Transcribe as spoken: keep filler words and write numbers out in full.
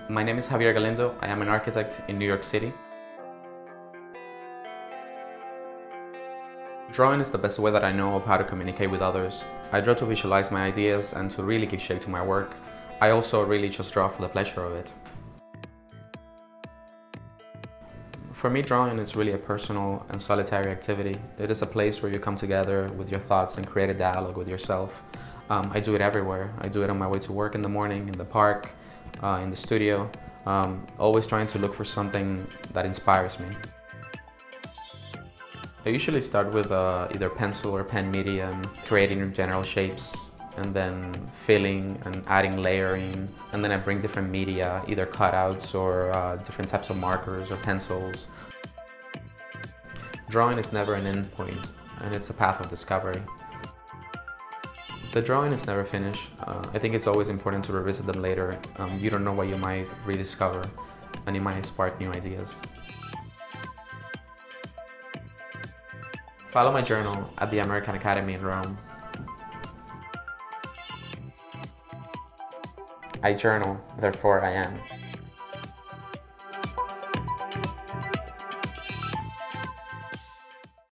My name is Javier Galindo. I am an architect in New York City. Drawing is the best way that I know of how to communicate with others. I draw to visualize my ideas and to really give shape to my work. I also really just draw for the pleasure of it. For me, drawing is really a personal and solitary activity. It is a place where you come together with your thoughts and create a dialogue with yourself. Um, I do it everywhere. I do it on my way to work in the morning, in the park, uh, in the studio, um, always trying to look for something that inspires me. I usually start with uh, either pencil or pen medium, creating general shapes, and then filling and adding layering, and then I bring different media, either cutouts or uh, different types of markers or pencils. Drawing is never an end point, and it's a path of discovery. The drawing is never finished. Uh, I think it's always important to revisit them later. Um, you don't know what you might rediscover, and it might spark new ideas. Follow my journal at the American Academy in Rome. I journal, therefore I am.